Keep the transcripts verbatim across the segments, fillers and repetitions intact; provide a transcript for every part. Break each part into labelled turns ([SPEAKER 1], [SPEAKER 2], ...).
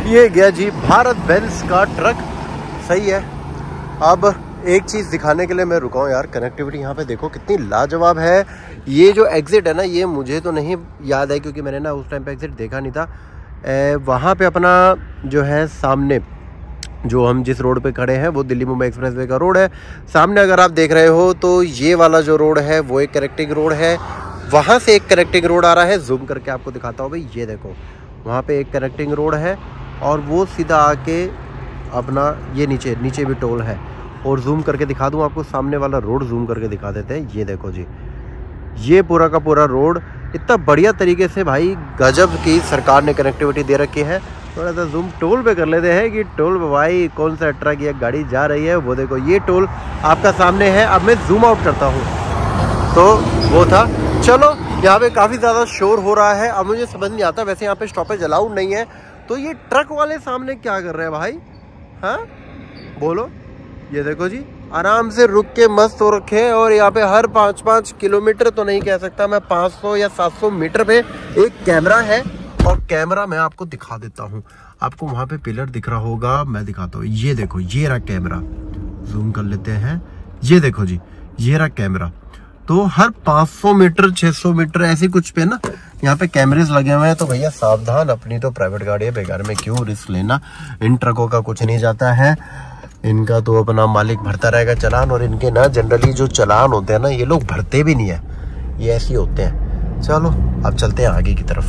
[SPEAKER 1] ये गया जी भारत बेंज का ट्रक। सही है। अब एक चीज़ दिखाने के लिए मैं रुका हूँ यार, कनेक्टिविटी यहाँ पे देखो कितनी लाजवाब है। ये जो एग्ज़िट है ना, ये मुझे तो नहीं याद है क्योंकि मैंने ना उस टाइम पे एग्ज़िट देखा नहीं था। वहाँ पे अपना जो है सामने, जो हम जिस रोड पे खड़े हैं वो दिल्ली मुंबई एक्सप्रेसवे का रोड है। सामने अगर आप देख रहे हो तो ये वाला जो रोड है वो एक कनेक्टिंग रोड है। वहाँ से एक कनेक्टिंग रोड आ रहा है, जूम करके आपको दिखाता हूँ भाई। ये देखो वहाँ पे एक कनेक्टिंग रोड है और वो सीधा आके अपना ये नीचे नीचे भी टोल है। और जूम करके दिखा दूँ आपको, सामने वाला रोड जूम करके दिखा देते हैं। ये देखो जी, ये पूरा का पूरा रोड इतना बढ़िया तरीके से भाई गजब की सरकार ने कनेक्टिविटी दे रखी है। थोड़ा सा जूम टोल पे कर लेते हैं कि टोल पे भाई कौन सा ट्रक या गाड़ी जा रही है। वो देखो ये टोल आपका सामने है। अब मैं जूम आउट करता हूँ तो वो था। चलो यहाँ पे काफ़ी ज़्यादा शोर हो रहा है। अब मुझे समझ नहीं आता, वैसे यहाँ पे स्टॉपेज अलाउड नहीं है, तो ये ट्रक वाले सामने क्या कर रहे हैं भाई? हाँ बोलो। ये देखो जी, आराम से रुक के मस्त हो रखे हैं। और यहाँ पे हर पाँच पाँच किलोमीटर तो नहीं कह सकता मैं, पाँच सौ या सात सौ मीटर पे एक कैमरा है। और कैमरा मैं आपको दिखा देता हूँ। आपको वहाँ पे पिलर दिख रहा होगा, मैं दिखाता हूँ। ये देखो ये रहा कैमरा, जूम कर लेते हैं। ये देखो जी, ये रहा कैमरा। तो हर पाँच सौ मीटर छह सौ मीटर ऐसे कुछ पे ना यहाँ पे कैमरेज लगे हुए हैं। तो भैया सावधान, अपनी तो प्राइवेट गाड़ी है, बेकार में क्यों रिस्क लेना। इन ट्रकों का कुछ नहीं जाता है, इनका तो अपना मालिक भरता रहेगा चालान। और इनके ना जनरली जो चालान होते हैं ना, ये लोग भरते भी नहीं है, ये ऐसे ही होते हैं। चलो अब चलते हैं आगे की तरफ।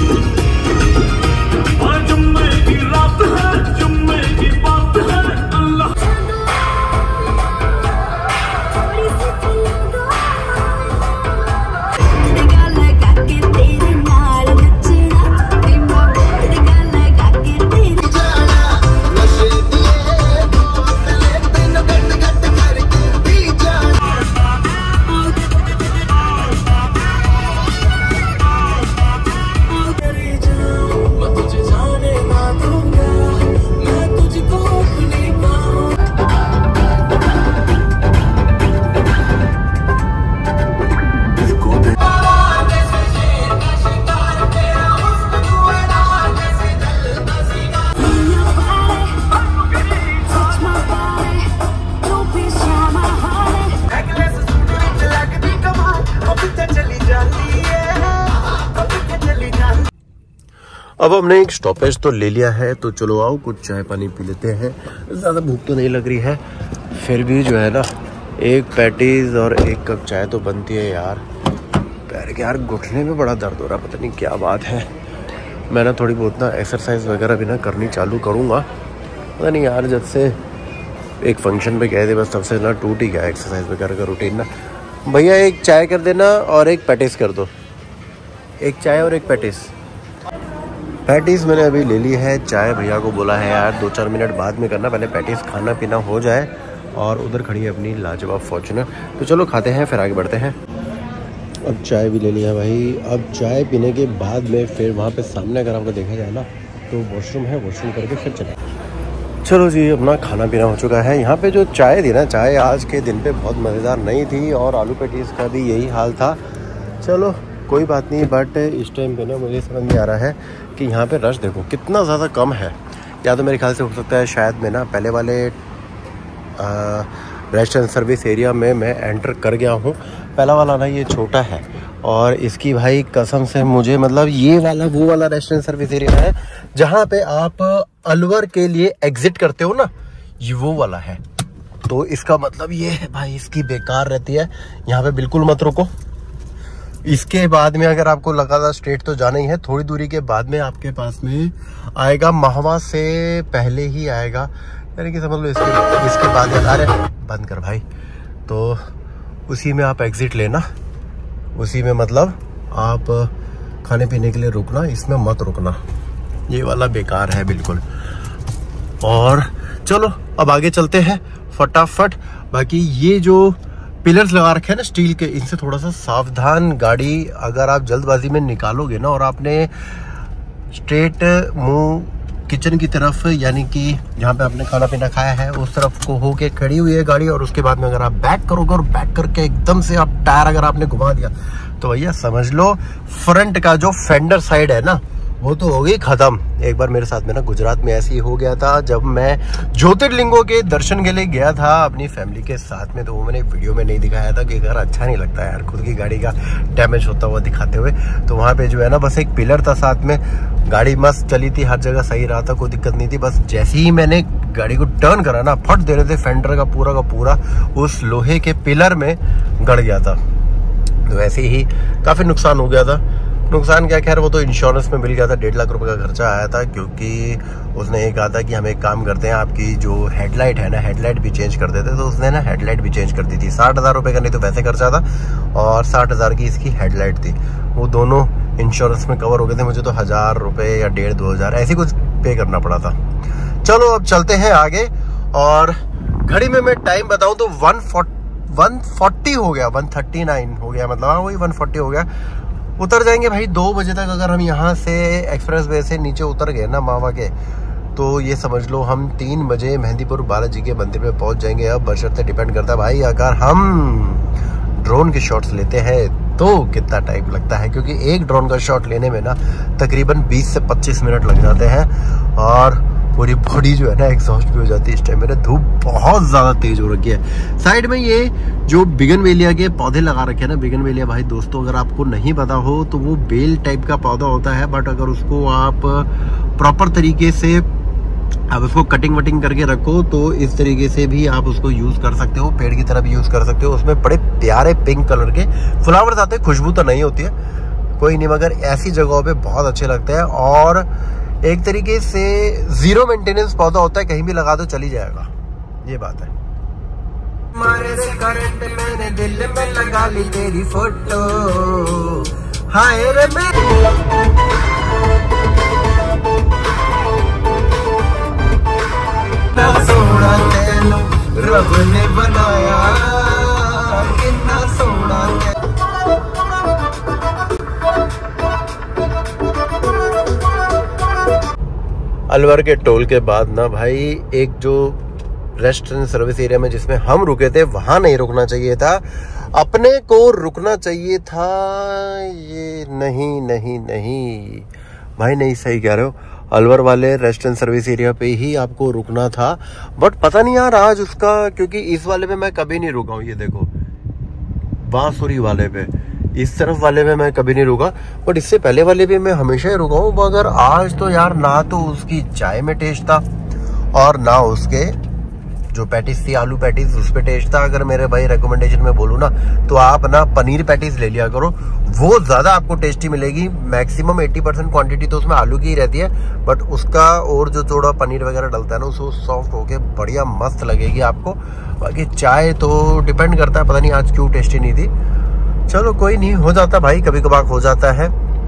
[SPEAKER 1] अब हमने एक स्टॉपेज तो ले लिया है, तो चलो आओ कुछ चाय पानी पी लेते हैं। ज़्यादा भूख तो नहीं लग रही है, फिर भी जो है ना एक पैटीज और एक कप चाय तो बनती है यार। पैर के यार घुटने में बड़ा दर्द हो रहा, पता नहीं क्या बात है। मैं ना थोड़ी बहुत ना एक्सरसाइज वगैरह भी ना करनी चालू करूँगा। पता नहीं यार, जब से एक फंक्शन पे गए थे बस तब से ना टूट ही गया एक्सरसाइज वगैरह का रूटीन ना। भैया एक चाय कर देना और एक पैटीज कर दो। एक चाय और एक पैटीज। पैटीज़ मैंने अभी ले ली है, चाय भैया को बोला है यार दो चार मिनट बाद में करना, पहले पैटीज़ खाना पीना हो जाए। और उधर खड़ी है अपनी लाजवाब फॉर्च्यूनर, तो चलो खाते हैं फिर आगे बढ़ते हैं। अब चाय भी ले लिया भाई। अब चाय पीने के बाद में फिर वहाँ पे सामने अगर आपको देखा जाए ना तो वॉशरूम है, वॉशरूम करके फिर चले। चलो जी, अपना खाना पीना हो चुका है। यहाँ पे जो चाय थी ना, चाय आज के दिन पे बहुत मज़ेदार नहीं थी और आलू पैटीज़ का भी यही हाल था। चलो कोई बात नहीं, बट इस टाइम पे ना मुझे समझ में आ रहा है कि यहाँ पे रश देखो कितना ज़्यादा कम है। या तो मेरे ख्याल से हो सकता है शायद मैं ना पहले वाले रेस्टोरेंट सर्विस एरिया में मैं एंटर कर गया हूँ। पहला वाला ना ये छोटा है और इसकी भाई कसम से मुझे मतलब ये वाला वो वाला रेस्टोरेंट सर्विस एरिया है जहाँ पे आप अलवर के लिए एग्जिट करते हो ना, ये वो वाला है। तो इसका मतलब ये है भाई, इसकी बेकार रहती है, यहाँ पे बिल्कुल मत रुको। इसके बाद में अगर आपको लगातार स्ट्रेट तो जाना ही है, थोड़ी दूरी के बाद में आपके पास में आएगा महवा से पहले ही आएगा, यानी कि समझ लो इसके इसके बाद। अरे बंद कर भाई। तो उसी में आप एग्जिट लेना, उसी में मतलब आप खाने पीने के लिए रुकना, इसमें मत रुकना। ये वाला बेकार है बिल्कुल। और चलो अब आगे चलते हैं फटाफट। बाकी ये जो पिलर्स लगा रखे हैं ना स्टील के, इनसे थोड़ा सा सावधान। गाड़ी अगर आप जल्दबाजी में निकालोगे ना और आपने स्ट्रेट मुंह किचन की तरफ, यानी कि जहाँ पे आपने खाना पीना खाया है उस तरफ को होके खड़ी हुई है गाड़ी, और उसके बाद में अगर आप बैक करोगे और बैक करके एकदम से आप टायर अगर आपने घुमा दिया तो भैया समझ लो फ्रंट का जो फेंडर साइड है ना वो तो हो गई खत्म। एक बार मेरे साथ में ना गुजरात में ऐसे ही हो गया था, जब मैं ज्योतिर्लिंगों के दर्शन के लिए गया था अपनी फैमिली के साथ में। तो वो मैंने वीडियो में नहीं दिखाया था कि अगर अच्छा नहीं लगता यार खुद की गाड़ी का डैमेज होता हुआ दिखाते हुए। तो वहाँ पे जो है ना बस एक पिलर था साथ में, गाड़ी मस्त चली थी, हर जगह सही रहा था, कोई दिक्कत नहीं थी। बस जैसे ही मैंने गाड़ी को टर्न करा ना, फट दे रहे थे, फेंडर का पूरा का पूरा उस लोहे के पिलर में गड़ गया था। तो वैसे ही काफ़ी नुकसान हो गया था। नुकसान क्या, खैर वो तो इंश्योरेंस में मिल गया था, डेढ़ लाख रुपए का खर्चा आया था। क्योंकि उसने ये कहा था कि हम एक काम करते हैं, आपकी जो हेडलाइट है ना, हेडलाइट भी चेंज कर देते। तो उसने ना हेडलाइट भी चेंज कर दी थी। साठ हज़ार रुपये का नहीं तो वैसे खर्चा था, और साठ हज़ार की इसकी हेडलाइट थी। वो दोनों इंश्योरेंस में कवर हो गए थे। मुझे तो हज़ार रुपये या डेढ़ दो हज़ार ऐसे कुछ पे करना पड़ा था। चलो अब चलते हैं आगे। और घड़ी में मैं टाइम बताऊँ तो वन फोर्टी हो गया, वन थर्टी नाइन हो गया, मतलब हाँ वही वन फोर्टी हो गया। उतर जाएंगे भाई दो बजे तक। अगर हम यहाँ से एक्सप्रेस वे से नीचे उतर गए ना मावा के, तो ये समझ लो हम तीन बजे मेहंदीपुर बालाजी के मंदिर में पहुँच जाएंगे। अब बशर्ते डिपेंड करता है भाई, अगर हम ड्रोन के शॉट्स लेते हैं तो कितना टाइम लगता है। क्योंकि एक ड्रोन का शॉट लेने में ना तकरीबन बीस से पच्चीस मिनट लग जाते हैं, और पूरी बॉडी जो है ना एग्जॉस्ट भी हो जाती है इस टाइम। मेरे धूप बहुत ज़्यादा तेज हो रखी है। साइड में ये जो बिगनवेलिया के पौधे लगा रखे हैं ना, बिगनवेलिया भाई दोस्तों अगर आपको नहीं पता हो तो वो बेल टाइप का पौधा होता है। बट अगर उसको आप प्रॉपर तरीके से आप उसको कटिंग वटिंग करके रखो तो इस तरीके से भी आप उसको यूज़ कर सकते हो, पेड़ की तरह भी यूज़ कर सकते हो। उसमें बड़े प्यारे पिंक कलर के फ्लावर्स आते हैं, खुशबू तो नहीं होती है कोई नहीं, मगर ऐसी जगहों पे बहुत अच्छे लगते हैं। और एक तरीके से जीरो मेंटेनेंस पौधा होता है, कहीं भी लगा दो चली जाएगा, ये बात है। मारे से करंट मैंने दिल में लगा ली तेरी फोटो, हाय रे मैं सोना तेनू रब ने बनाया, कितना सोना। अलवर के टोल के बाद ना भाई एक जो रेस्टोरेंट सर्विस एरिया में जिसमें हम रुके थे वहां नहीं रुकना चाहिए था, अपने को रुकना चाहिए था। ये नहीं नहीं नहीं भाई, नहीं सही कह रहे हो, अलवर वाले रेस्टोरेंट सर्विस एरिया पे ही आपको रुकना था। बट पता नहीं यार आज उसका, क्योंकि इस वाले पे मैं कभी नहीं रुका हूँ। ये देखो बांसुरी वाले पे, इस तरफ वाले में मैं कभी नहीं रुका, बट इससे पहले वाले भी मैं हमेशा ही रुका हूँ। मगर आज तो यार ना तो उसकी चाय में टेस्ट था और ना उसके जो पैटीज थी आलू पैटीज उस पे टेस्ट था। अगर मेरे भाई रिकमेंडेशन में बोलूँ ना तो आप ना पनीर पैटीज ले लिया करो, वो ज्यादा आपको टेस्टी मिलेगी। मैक्सिमम अस्सी परसेंट क्वांटिटी तो उसमें आलू की ही रहती है, बट उसका और जो थोड़ा पनीर वगैरह डलता है ना उसको सॉफ्ट होके बढ़िया मस्त लगेगी आपको। बाकी चाय तो डिपेंड करता है, पता नहीं आज क्यों टेस्टी नहीं थी। चलो कोई नहीं, हो जाता भाई, कभी कभार हो जाता है।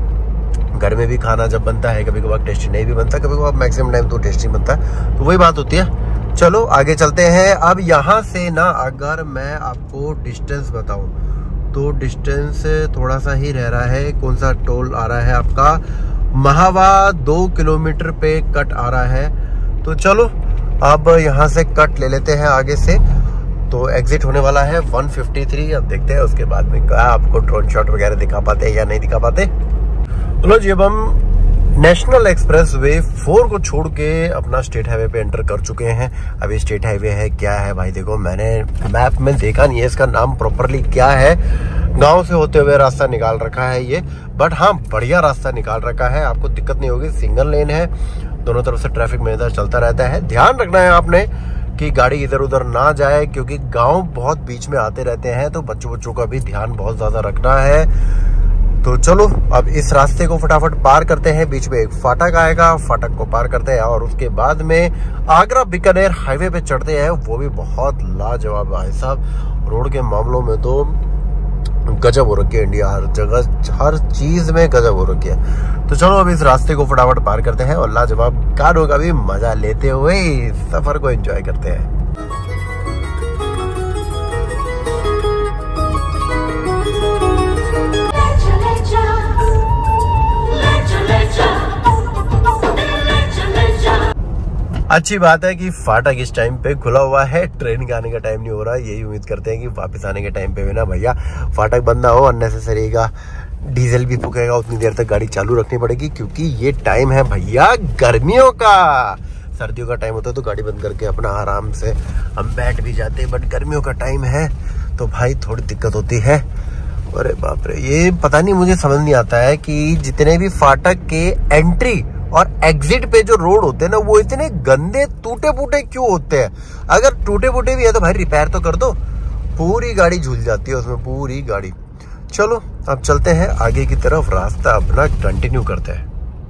[SPEAKER 1] घर में भी खाना जब बनता है कभी कभार टेस्टी नहीं भी बनता, कभी कभार मैक्सिमम टाइम तो टेस्टी बनता है, तो वही बात होती है। चलो आगे चलते हैं। अब यहाँ से ना अगर मैं आपको डिस्टेंस बताऊं तो डिस्टेंस थोड़ा सा ही रह रहा है। कौन सा टोल आ रहा है आपका, महावा दो किलोमीटर पे कट आ रहा है। तो चलो अब यहाँ से कट ले लेते हैं आगे से। तो एग्जिट होने वाला है वन फिफ्टी थ्री। अब देखते हैं उसके बाद में क्या आपको ड्रोन शॉट वगैरह दिखा पाते हैं या नहीं दिखा पाते। चलो जी, अब हम नेशनल एक्सप्रेस वे फोर को छोड़ के अपना स्टेट हाईवे पे एंटर कर चुके हैं। अभी स्टेट हाईवे है क्या है भाई, देखो मैंने मैप में देखा नहीं है इसका नाम प्रॉपरली क्या है। गांव से होते हुए रास्ता निकाल रखा है ये, बट हाँ बढ़िया रास्ता निकाल रखा है, आपको दिक्कत नहीं होगी। सिंगल लेन है, दोनों तरफ से ट्रैफिक में इधर चलता रहता है। ध्यान रखना है आपने कि गाड़ी इधर उधर ना जाए, क्योंकि गांव बहुत बीच में आते रहते हैं, तो बच्चों बच्चों का भी ध्यान बहुत ज्यादा रखना है। तो चलो अब इस रास्ते को फटाफट पार करते हैं। बीच में एक फाटक आएगा, फाटक को पार करते हैं और उसके बाद में आगरा बीकानेर हाईवे पे चढ़ते हैं। वो भी बहुत लाजवाब भाई साहब, रोड के मामलों में तो गजब हो रखी है इंडिया, हर जगह हर चीज में गजब हो रखी है। तो चलो अब इस रास्ते को फटाफट पार करते हैं और लाजवाब गानों का भी मजा लेते हुए सफर को एंजॉय करते हैं। अच्छी बात है कि फाटक इस टाइम पे खुला हुआ है, ट्रेन के आने का टाइम नहीं हो रहा है। यही उम्मीद करते हैं कि वापस आने के टाइम पे भी ना भैया फाटक बंद ना हो, अननेसेसरी का डीजल भी फूकेगा उतनी देर तक गाड़ी चालू रखनी पड़ेगी, क्योंकि ये टाइम है भैया गर्मियों का। सर्दियों का टाइम होता है तो गाड़ी बंद करके अपना आराम से हम बैठ भी जाते हैं, बट गर्मियों का टाइम है तो भाई थोड़ी दिक्कत होती है। अरे बाप रे, ये पता नहीं मुझे समझ नहीं आता है कि जितने भी फाटक के एंट्री और एग्जिट पे जो रोड होते हैं ना, वो इतने गंदे टूटे फूटे क्यों होते हैं। अगर टूटे फूटे भी है तो भाई रिपेयर तो कर दो, पूरी गाड़ी झूल जाती है उसमें, पूरी गाड़ी। चलो अब चलते हैं आगे की तरफ, रास्ता अपना कंटिन्यू करते हैं।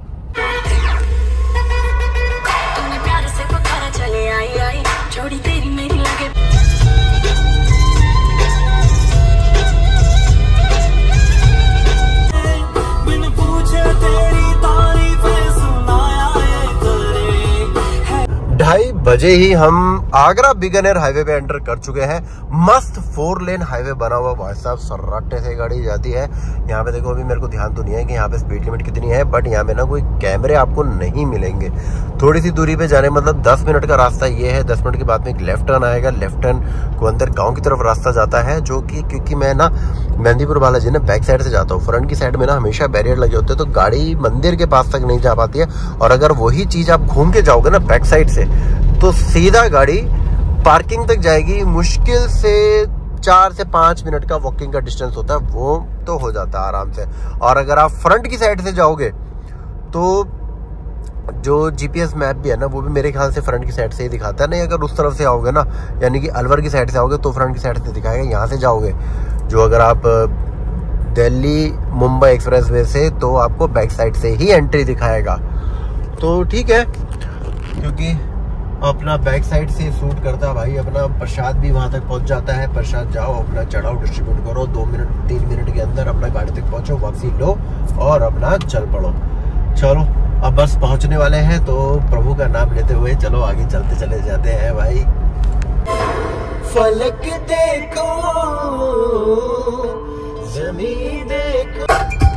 [SPEAKER 1] ढाई बजे ही हम आगरा बीकानेर हाईवे पे एंटर कर चुके हैं। मस्त फोर लेन हाईवे बना हुआ भाई साहब, सर्राटे से गाड़ी जाती है। यहाँ पे देखो, अभी मेरे को ध्यान तो नहीं है कि यहाँ पे स्पीड लिमिट कितनी है, बट यहाँ पे ना कोई कैमरे आपको नहीं मिलेंगे। थोड़ी सी दूरी पे जाने मतलब दस मिनट का रास्ता ये है। दस मिनट के बाद में एक लेफ्ट टर्न आएगा, लेफ्ट टर्न को अंदर गाँव की तरफ रास्ता जाता है, जो कि क्योंकि मैं ना मेहंदीपुर बालाजी ना बैक साइड से जाता हूँ, फ्रंट की साइड में ना हमेशा बैरियर लगे होते हैं, तो गाड़ी मंदिर के पास तक नहीं जा पाती है। और अगर वही चीज आप घूम के जाओगे ना बैक साइड से, तो सीधा गाड़ी पार्किंग तक जाएगी। मुश्किल से चार से पांच मिनट का वॉकिंग का डिस्टेंस होता है, वो तो हो जाता है आराम से। और अगर आप फ्रंट की साइड से जाओगे तो जो जीपीएस मैप भी है ना, वो भी मेरे ख्याल से फ्रंट की साइड से ही दिखाता है। नहीं, अगर उस तरफ से आओगे ना, यानी कि अलवर की साइड से आओगे तो फ्रंट की साइड से दिखाएगा। यहाँ से जाओगे जो अगर आप दिल्ली मुंबई एक्सप्रेस वे से, तो आपको बैक साइड से ही एंट्री दिखाएगा। तो ठीक है, क्योंकि अपना बैक साइड से सूट करता है भाई। अपना प्रसाद भी वहां तक पहुंच जाता है। प्रसाद जाओ, अपना चढ़ाओ, डिस्ट्रीब्यूट करो, दो मिनट तीन मिनट के अंदर अपना गाड़ी तक पहुंचो, वापसी लो और अपना चल पड़ो। चलो अब बस पहुंचने वाले हैं, तो प्रभु का नाम लेते हुए चलो आगे चलते चले जाते हैं भाई। फलक देखो, ज़मीन देखो,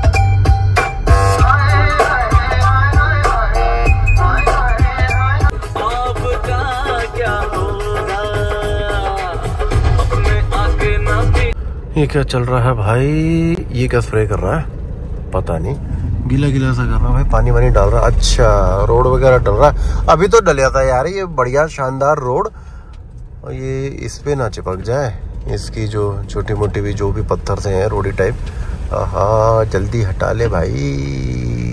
[SPEAKER 1] ये क्या चल रहा है भाई? ये क्या स्प्रे कर रहा है पता नहीं, गीला गीला सा कर रहा है भाई, पानी वानी डाल रहा है। अच्छा, रोड वगैरह डल रहा है। अभी तो डलिया था यार, ये बढ़िया शानदार रोड, और ये इस पे ना चिपक जाए, इसकी जो छोटी मोटी भी जो भी पत्थर से हैं रोडी टाइप, हाँ जल्दी हटा ले भाई।